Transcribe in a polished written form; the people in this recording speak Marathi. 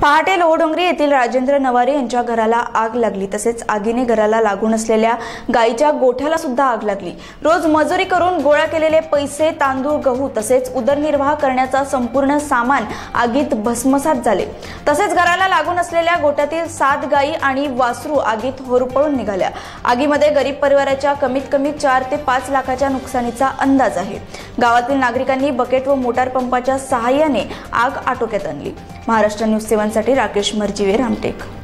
पहाटे लोहडोंगरी येथील राजेंद्र नवारे यांच्या घराला आग लागली। तसेच आगीने घराला लागून असलेल्या गायीच्या गोठ्याला सुद्धा आग लागली। रोज मजुरी करून गोळा केलेले पैसे, तांदूळ, गहू तसेच उदरनिर्वाह करण्याचा संपूर्ण सामान आगीत भस्मसात झाले। तसेच घराला लागून असलेल्या गोठ्यातील 7 गायी आणि वासरू आगीत होरपळून निघाल्या। आगीमध्ये गरीब परिवाराच्या कमीत कमी 4 ते 5 लाखाच्या नुकसानीचा अंदाज आहे। गावातील नागरिकांनी बकेट व मोटार पंपाच्या सहाय्याने आग आटोक्यात आणली। महाराष्ट्र न्यूज 7 साठी राकेश मर्जीवे, रामटेक।